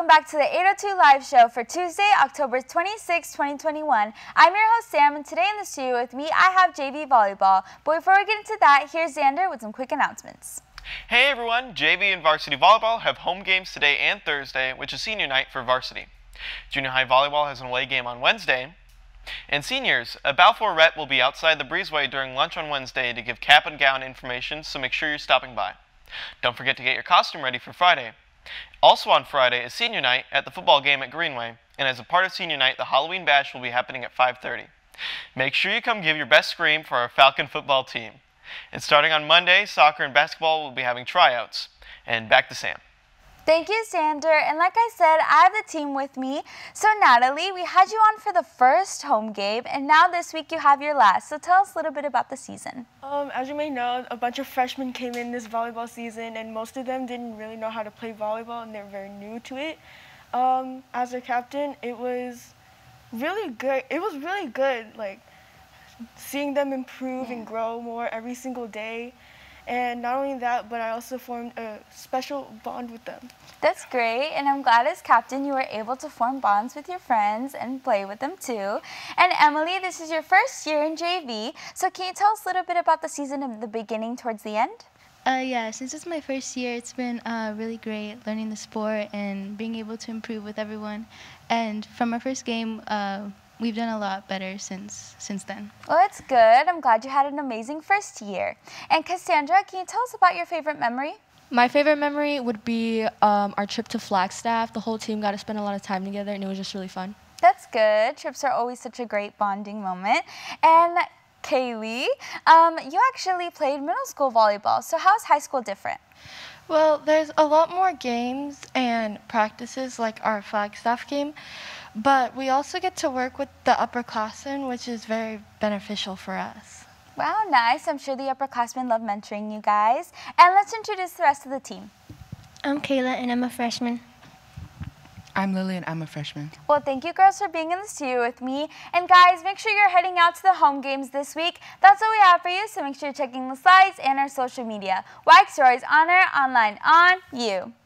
welcome back to the 802 Live Show for Tuesday, October 26, 2021. I'm your host, Sam, and today in the studio with me, I have JV Volleyball. But before we get into that, here's Xander with some quick announcements. Hey everyone, JV and Varsity Volleyball have home games today and Thursday, which is senior night for varsity. Junior High Volleyball has an away game on Wednesday. And seniors, a Balfour Rep will be outside the breezeway during lunch on Wednesday to give cap and gown information, so make sure you're stopping by. Don't forget to get your costume ready for Friday. Also on Friday is senior night at the football game at Greenway, and as a part of senior night, the Halloween bash will be happening at 5:30. Make sure you come give your best scream for our Falcon football team. And starting on Monday, soccer and basketball will be having tryouts. And back to Sam. Thank you, Xander. And like I said, I have the team with me. So Natalie, we had you on for the first home game, and now this week you have your last. So tell us a little bit about the season. As you may know, a bunch of freshmen came in this volleyball season, and most of them didn't really know how to play volleyball, and they're very new to it. As a captain, it was really good. It was really good, like seeing them improve and grow more every single day. And not only that, but I also formed a special bond with them. That's great, and I'm glad as captain you were able to form bonds with your friends and play with them too. And Emily, this is your first year in JV, so can you tell us a little bit about the season of the beginning towards the end? Yeah, since it's my first year, it's been really great learning the sport and being able to improve with everyone. And from our first game, we've done a lot better since then. Well, that's good. I'm glad you had an amazing first year. And Cassandra, can you tell us about your favorite memory? My favorite memory would be our trip to Flagstaff. The whole team got to spend a lot of time together, and it was just really fun. That's good. Trips are always such a great bonding moment. And Kaylee, you actually played middle school volleyball, so how is high school different? Well, there's a lot more games and practices like our Flagstaff game, but we also get to work with the upperclassmen, which is very beneficial for us. Wow, nice. I'm sure the upperclassmen love mentoring you guys. And let's introduce the rest of the team. I'm Kayla, and I'm a freshman. I'm Lily, and I'm a freshman. Well, thank you girls for being in the studio with me. And guys, make sure you're heading out to the home games this week. That's all we have for you, so make sure you're checking the slides and our social media. WAG Stories on air, online, on you.